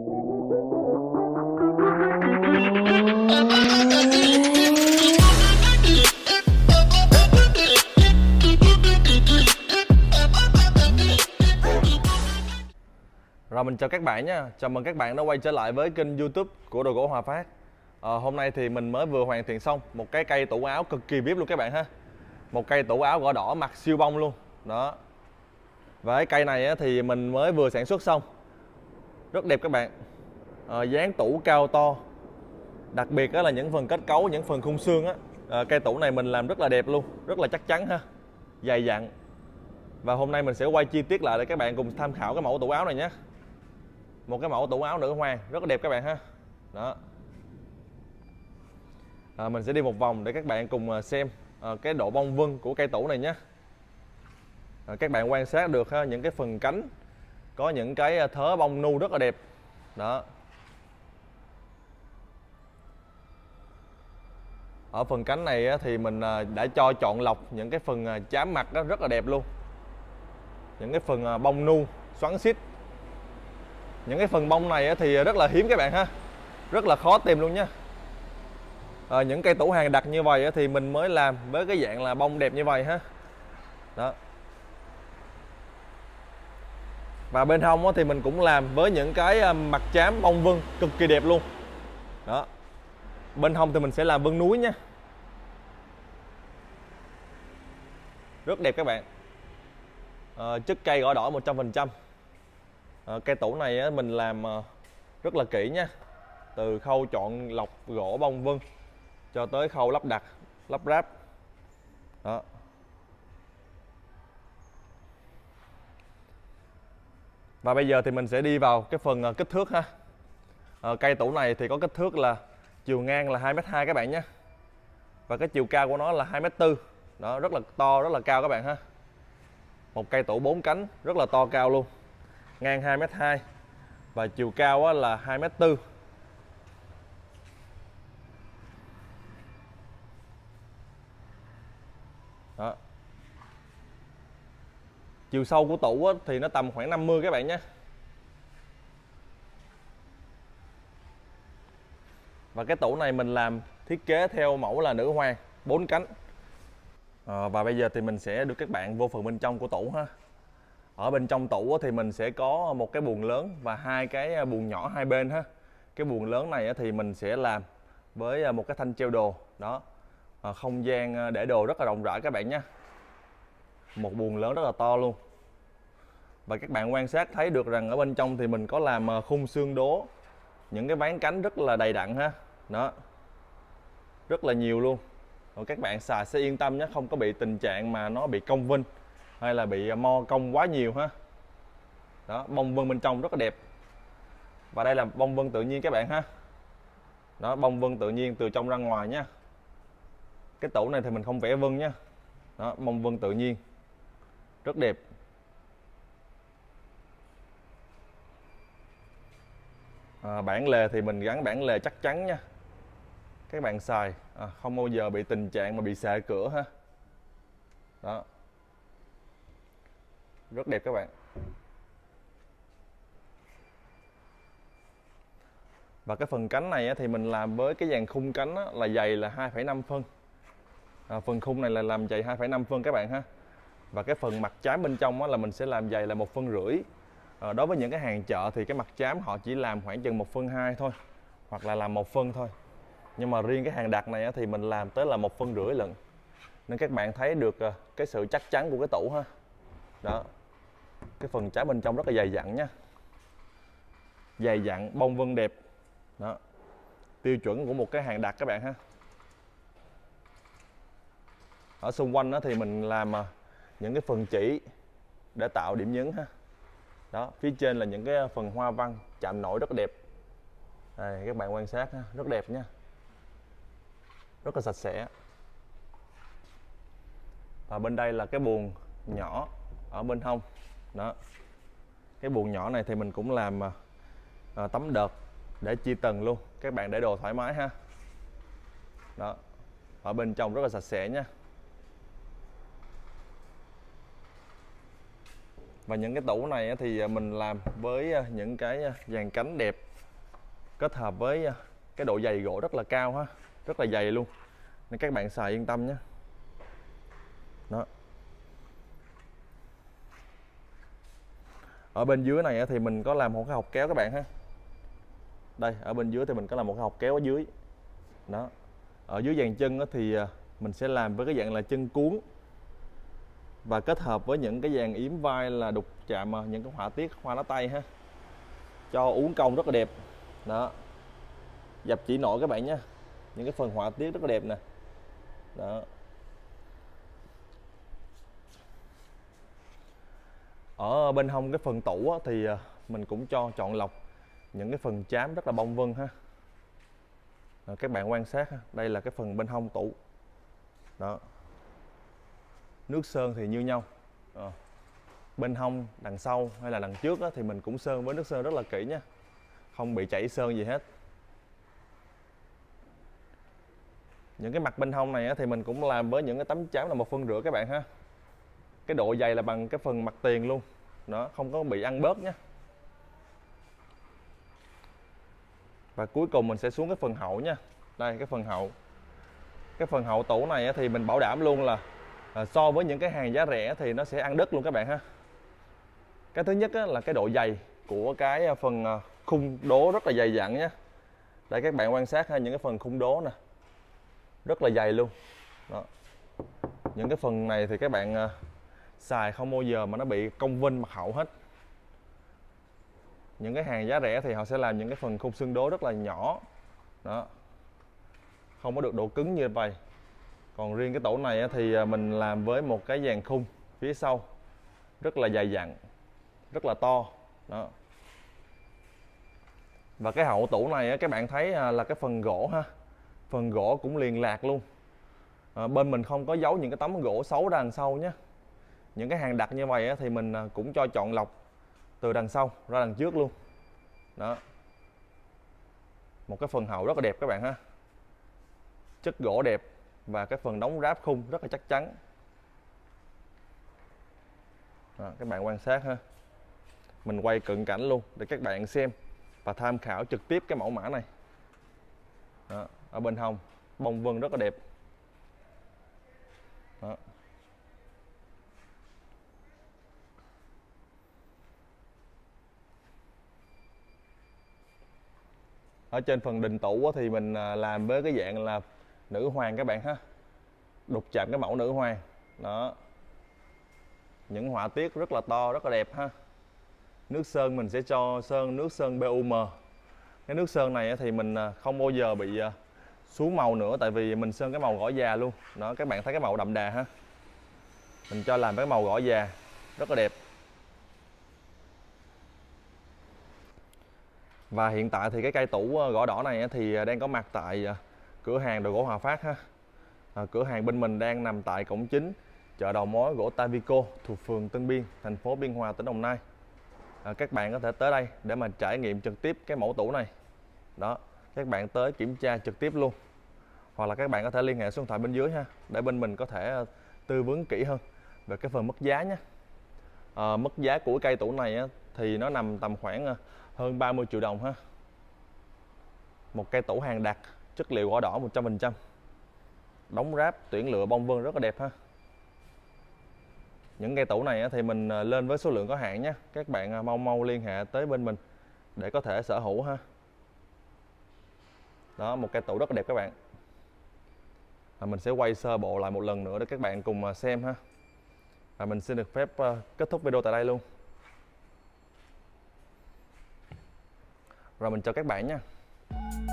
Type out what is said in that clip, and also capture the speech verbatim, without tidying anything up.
Rồi mình chào các bạn nhé, chào mừng các bạn đã quay trở lại với kênh YouTube của Đồ Gỗ Hòa Phát. à, Hôm nay thì mình mới vừa hoàn thiện xong một cái cây tủ áo cực kỳ vip luôn các bạn ha. Một cây tủ áo gõ đỏ mặt siêu bông luôn đó. Và cái cây này thì mình mới vừa sản xuất xong, rất đẹp các bạn. à, Dáng tủ cao to, đặc biệt đó là những phần kết cấu, những phần khung xương á. à, Cây tủ này mình làm rất là đẹp luôn, rất là chắc chắn ha, dày dặn. Và hôm nay mình sẽ quay chi tiết lại để các bạn cùng tham khảo cái mẫu tủ áo này nhé. Một cái mẫu tủ áo nữ hoàng rất là đẹp các bạn ha. Đó. À, mình sẽ đi một vòng để các bạn cùng xem à, cái độ bông vân của cây tủ này nhé. à, Các bạn quan sát được ha, những cái phần cánh có những cái thớ bông nu rất là đẹp. Đó. Ở phần cánh này thì mình đã cho chọn lọc những cái phần chám mặt đó rất là đẹp luôn. Những cái phần bông nu xoắn xít. Những cái phần bông này thì rất là hiếm các bạn ha, rất là khó tìm luôn nha. à, Những cây tủ hàng đặt như vậy thì mình mới làm với cái dạng là bông đẹp như vậy ha. Đó. Và bên hông thì mình cũng làm với những cái mặt chám bông vân cực kỳ đẹp luôn. Đó. Bên hông thì mình sẽ làm vân núi nha, rất đẹp các bạn. à, Chất cây gõ đỏ một trăm phần trăm. À, cây tủ này mình làm rất là kỹ nha, từ khâu chọn lọc gỗ bông vân cho tới khâu lắp đặt, lắp ráp. Đó. Và bây giờ thì mình sẽ đi vào cái phần kích thước ha. à, Cây tủ này thì có kích thước là chiều ngang là hai mét hai các bạn nhé, và cái chiều cao của nó là hai mét tư. Đó, rất là to, rất là cao các bạn ha. Một cây tủ bốn cánh rất là to cao luôn, ngang hai mét hai và chiều cao là hai mét tư. Đó. Chiều sâu của tủ thì nó tầm khoảng năm mươi các bạn nhé. Và cái tủ này mình làm thiết kế theo mẫu là nữ hoàng bốn cánh. à, Và bây giờ thì mình sẽ đưa các bạn vô phần bên trong của tủ ha. Ở bên trong tủ thì mình sẽ có một cái buồng lớn và hai cái buồng nhỏ hai bên ha. Cái buồng lớn này thì mình sẽ làm với một cái thanh treo đồ. Đó. Không gian để đồ rất là rộng rãi các bạn nhé. Một buồng lớn rất là to luôn. Và các bạn quan sát thấy được rằng ở bên trong thì mình có làm khung xương đố, những cái ván cánh rất là đầy đặn ha. Đó. Rất là nhiều luôn. Rồi các bạn xài sẽ yên tâm nhé, không có bị tình trạng mà nó bị cong vinh hay là bị mo cong quá nhiều ha. Đó, bông vân bên trong rất là đẹp. Và đây là bông vân tự nhiên các bạn ha. Đó, bông vân tự nhiên từ trong ra ngoài nha. Cái tủ này thì mình không vẽ vân nha. Đó, bông vân tự nhiên rất đẹp. à, Bản lề thì mình gắn bản lề chắc chắn nha. Các bạn xài à, không bao giờ bị tình trạng mà bị xệ cửa ha. Đó, rất đẹp các bạn. Và cái phần cánh này thì mình làm với cái dàn khung cánh là dày là hai phẩy năm phân. à, Phần khung này là làm dày hai phẩy năm phân các bạn ha. Và cái phần mặt chám bên trong là mình sẽ làm dày là một phân rưỡi. à, Đối với những cái hàng chợ thì cái mặt chám họ chỉ làm khoảng chừng một phân hai thôi, hoặc là làm một phân thôi. Nhưng mà riêng cái hàng đặt này thì mình làm tới là một phân rưỡi lận. Nên các bạn thấy được cái sự chắc chắn của cái tủ ha. Đó. Cái phần chám bên trong rất là dày dặn nha, dày dặn, bông vân đẹp. Đó. Tiêu chuẩn của một cái hàng đặt các bạn ha. Ở xung quanh đó thì mình làm những cái phần chỉ để tạo điểm nhấn ha. Đó, phía trên là những cái phần hoa văn chạm nổi rất đẹp. Đây, các bạn quan sát ha, rất đẹp nha, rất là sạch sẽ. Và bên đây là cái buồng nhỏ ở bên hông. Đó. Cái buồng nhỏ này thì mình cũng làm à, tấm đợt để chia tầng luôn, các bạn để đồ thoải mái ha. Đó. Ở bên trong rất là sạch sẽ nha. Và những cái tủ này thì mình làm với những cái dàn cánh đẹp, kết hợp với cái độ dày gỗ rất là cao ha, rất là dày luôn, nên các bạn xài yên tâm nhé. Đó. Ở bên dưới này thì mình có làm một cái hộc kéo các bạn ha. Đây, ở bên dưới thì mình có làm một cái hộc kéo ở dưới. Đó. Ở dưới dàn chân thì mình sẽ làm với cái dạng là chân cuốn, và kết hợp với những cái dàn yếm vai là đục chạm những cái họa tiết hoa lá tay ha, cho uốn cong rất là đẹp. Đó, dập chỉ nổi các bạn nhé, những cái phần họa tiết rất là đẹp nè. Đó. Ở bên hông cái phần tủ thì mình cũng cho chọn lọc những cái phần chám rất là bông vân ha. Đó, các bạn quan sát ha, đây là cái phần bên hông tủ. Đó, nước sơn thì như nhau. Đó. Bên hông, đằng sau hay là đằng trước thì mình cũng sơn với nước sơn rất là kỹ nhé, không bị chảy sơn gì hết. Những cái mặt bên hông này thì mình cũng làm với những cái tấm chám là một phân rưỡi các bạn ha. Cái độ dày là bằng cái phần mặt tiền luôn. Đó, không có bị ăn bớt nhé. Và cuối cùng mình sẽ xuống cái phần hậu nha. Đây, cái phần hậu. Cái phần hậu tủ này thì mình bảo đảm luôn là so với những cái hàng giá rẻ thì nó sẽ ăn đứt luôn các bạn ha. Cái thứ nhất là cái độ dày của cái phần khung đố rất là dày dặn nhé. Đây các bạn quan sát ha, những cái phần khung đố nè, rất là dày luôn. Đó. Những cái phần này thì các bạn xài không bao giờ mà nó bị cong vênh mặt hậu hết. Những cái hàng giá rẻ thì họ sẽ làm những cái phần khung xương đố rất là nhỏ. Đó, không có được độ cứng như vậy. Còn riêng cái tủ này thì mình làm với một cái dàn khung phía sau rất là dày dặn, rất là to. Đó. Và cái hậu tủ này các bạn thấy là cái phần gỗ ha, phần gỗ cũng liền lạc luôn. À, bên mình không có giấu những cái tấm gỗ xấu ra đằng sau nhé. Những cái hàng đặt như vậy thì mình cũng cho chọn lọc từ đằng sau ra đằng trước luôn. Đó, một cái phần hậu rất là đẹp các bạn ha, chất gỗ đẹp, và cái phần đóng ráp khung rất là chắc chắn. Đó, các bạn quan sát ha, mình quay cận cảnh luôn để các bạn xem và tham khảo trực tiếp cái mẫu mã này. Đó, ở bên hông bông vân rất là đẹp. Đó. Ở trên phần đình tủ thì mình làm với cái dạng là nữ hoàng các bạn ha, đục chạm cái mẫu nữ hoàng. Đó, những họa tiết rất là to, rất là đẹp ha. Nước sơn mình sẽ cho sơn nước sơn bê u em. Cái nước sơn này thì mình không bao giờ bị xuống màu nữa, tại vì mình sơn cái màu gõ già luôn. Đó, các bạn thấy cái màu đậm đà ha, mình cho làm cái màu gõ già rất là đẹp. Và hiện tại thì cái cây tủ gõ đỏ này thì đang có mặt tại cửa hàng đồ gỗ Hòa Phát ha. À, cửa hàng bên mình đang nằm tại cổng chính chợ đầu mối gỗ Tavico thuộc phường Tân Biên, thành phố Biên Hòa, tỉnh Đồng Nai. À, các bạn có thể tới đây để mà trải nghiệm trực tiếp cái mẫu tủ này. Đó, các bạn tới kiểm tra trực tiếp luôn, hoặc là các bạn có thể liên hệ số điện thoại bên dưới ha, để bên mình có thể tư vấn kỹ hơn về cái phần mức giá nhé. À, mức giá của cây tủ này thì nó nằm tầm khoảng hơn ba mươi triệu đồng ha. Một cây tủ hàng đặc, chất liệu gỗ đỏ một trăm phần trăm, đóng ráp tuyển lựa bông vân rất là đẹp ha. Những cây tủ này thì mình lên với số lượng có hạn nhé, các bạn mau mau liên hệ tới bên mình để có thể sở hữu ha. Đó, một cây tủ rất là đẹp các bạn. À, mình sẽ quay sơ bộ lại một lần nữa để các bạn cùng xem ha. Và mình xin được phép kết thúc video tại đây luôn. Rồi mình chào các bạn nha.